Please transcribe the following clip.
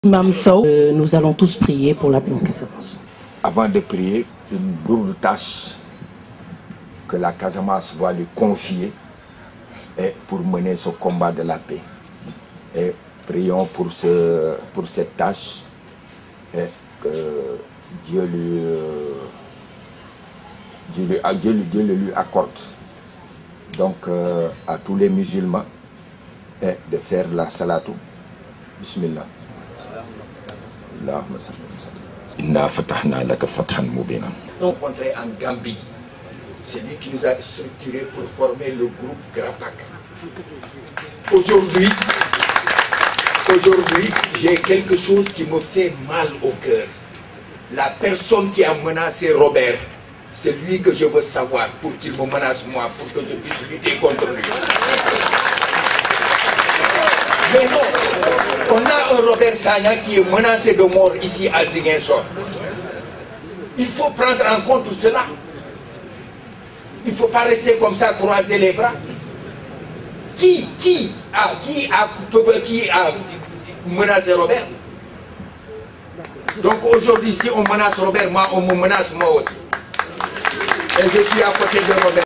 Imam Sow, nous allons tous prier pour la paix en Casamance. Avant de prier, une lourde tâche que la Casamance va lui confier est pour mener ce combat de la paix. Et prions pour cette tâche et que Dieu le lui accorde. Donc à tous les musulmans et de faire la salatou. Bismillah. Inna fatahna laka fathan mubina. Rencontré en Gambie, c'est lui qui nous a structuré pour former le groupe Grapak. Aujourd'hui, j'ai quelque chose qui me fait mal au cœur. La personne qui a menacé Robert, c'est lui que je veux savoir pour qu'il me menace moi, pour que je puisse lutter contre lui. Mais non, on a un Robert Sagna qui est menacé de mort ici à Ziguinchor. Il faut prendre en compte cela. Il ne faut pas rester comme ça, croiser les bras. Qui a menacé Robert? Donc aujourd'hui, si on menace Robert, moi, on me menace moi aussi. Et je suis à côté de Robert.